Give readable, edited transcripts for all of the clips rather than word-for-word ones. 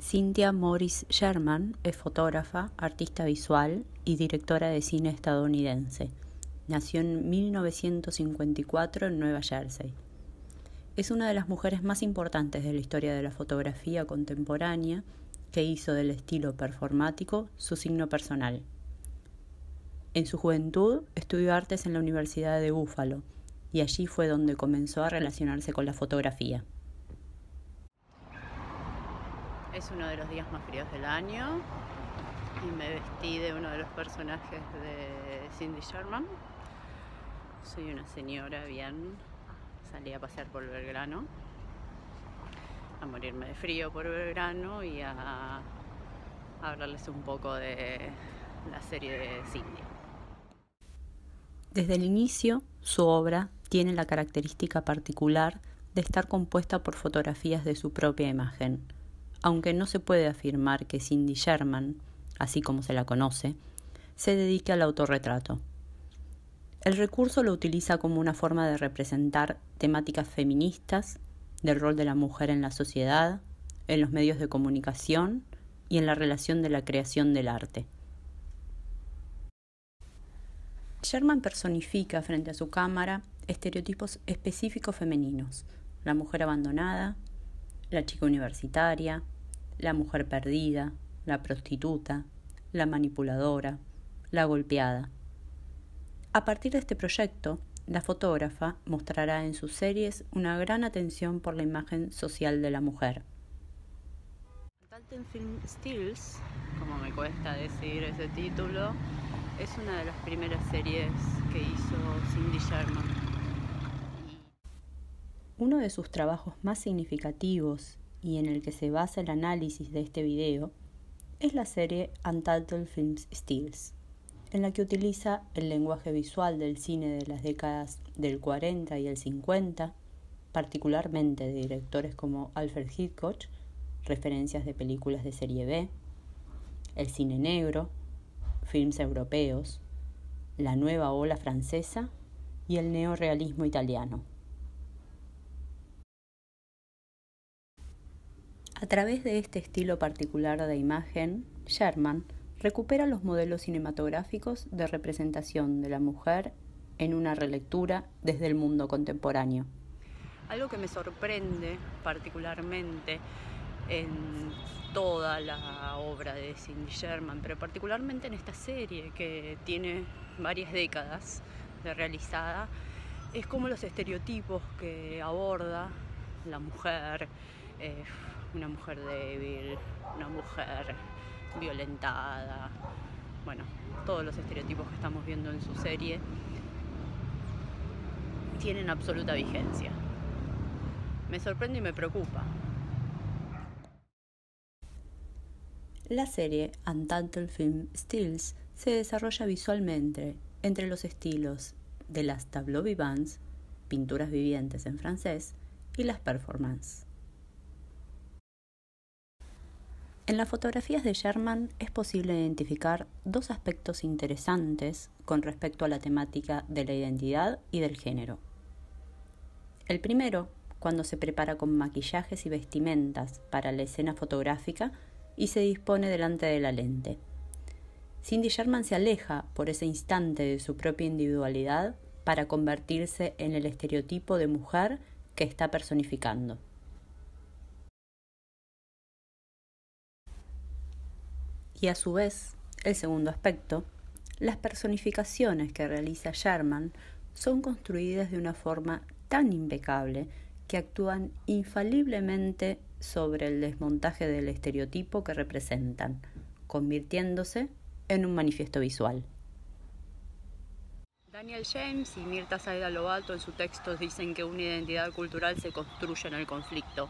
Cynthia Morris Sherman es fotógrafa, artista visual y directora de cine estadounidense. Nació en 1954 en Nueva Jersey. Es una de las mujeres más importantes de la historia de la fotografía contemporánea que hizo del estilo performático su signo personal. En su juventud estudió artes en la Universidad de Buffalo y allí fue donde comenzó a relacionarse con la fotografía. Es uno de los días más fríos del año y me vestí de uno de los personajes de Cindy Sherman. Soy una señora bien, salí a pasear por Belgrano, a morirme de frío por Belgrano y a hablarles un poco de la serie de Cindy. Desde el inicio, su obra tiene la característica particular de estar compuesta por fotografías de su propia imagen. Aunque no se puede afirmar que Cindy Sherman, así como se la conoce, se dedique al autorretrato. El recurso lo utiliza como una forma de representar temáticas feministas, del rol de la mujer en la sociedad, en los medios de comunicación y en la relación de la creación del arte. Sherman personifica frente a su cámara estereotipos específicos femeninos: la mujer abandonada, la chica universitaria, la mujer perdida, la prostituta, la manipuladora, la golpeada. A partir de este proyecto, la fotógrafa mostrará en sus series una gran atención por la imagen social de la mujer. Untitled Film Stills, como me cuesta decir ese título, es una de las primeras series que hizo Cindy Sherman. Uno de sus trabajos más significativos y en el que se basa el análisis de este video es la serie Untitled Film Stills, en la que utiliza el lenguaje visual del cine de las décadas del 40 y el 50, particularmente de directores como Alfred Hitchcock, referencias de películas de serie B, el cine negro, films europeos, la nueva ola francesa y el neorrealismo italiano. A través de este estilo particular de imagen, Sherman recupera los modelos cinematográficos de representación de la mujer en una relectura desde el mundo contemporáneo. Algo que me sorprende particularmente en toda la obra de Cindy Sherman, pero particularmente en esta serie que tiene varias décadas de realizada, es como los estereotipos que aborda la mujer, una mujer débil, una mujer violentada, bueno, todos los estereotipos que estamos viendo en su serie tienen absoluta vigencia. Me sorprende y me preocupa. La serie Untitled Film Stills se desarrolla visualmente entre los estilos de las tableaux vivants, pinturas vivientes en francés, y las performances. En las fotografías de Sherman es posible identificar dos aspectos interesantes con respecto a la temática de la identidad y del género. El primero, cuando se prepara con maquillajes y vestimentas para la escena fotográfica y se dispone delante de la lente. Cindy Sherman se aleja por ese instante de su propia individualidad para convertirse en el estereotipo de mujer que está personificando. Y a su vez, el segundo aspecto, las personificaciones que realiza Sherman son construidas de una forma tan impecable que actúan infaliblemente sobre el desmontaje del estereotipo que representan, convirtiéndose en un manifiesto visual. Daniel James y Mirta Saida-Lobato en su texto dicen que una identidad cultural se construye en el conflicto.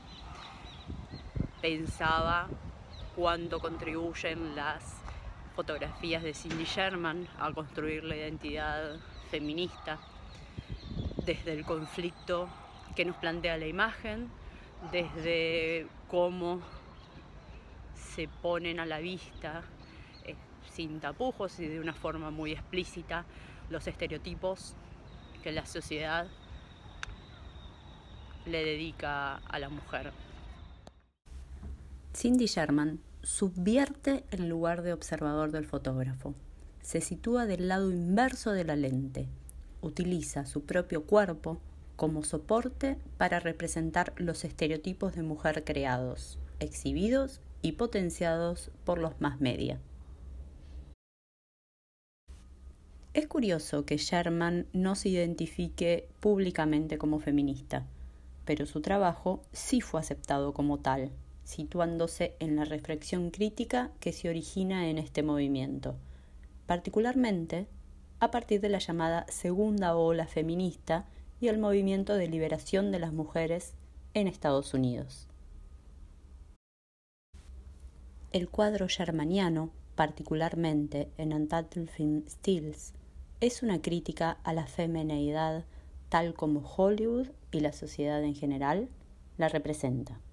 Pensaba cuánto contribuyen las fotografías de Cindy Sherman a construir la identidad feminista desde el conflicto que nos plantea la imagen, desde cómo se ponen a la vista sin tapujos y de una forma muy explícita los estereotipos que la sociedad le dedica a la mujer. Cindy Sherman subvierte el lugar de observador del fotógrafo. Se sitúa del lado inverso de la lente. Utiliza su propio cuerpo como soporte para representar los estereotipos de mujer creados, exhibidos y potenciados por los mass media. Es curioso que Sherman no se identifique públicamente como feminista, pero su trabajo sí fue aceptado como tal, situándose en la reflexión crítica que se origina en este movimiento, particularmente a partir de la llamada segunda ola feminista y el movimiento de liberación de las mujeres en Estados Unidos. El cuadro shermaniano, particularmente en Untitled Film Stills, es una crítica a la femineidad tal como Hollywood y la sociedad en general la representa.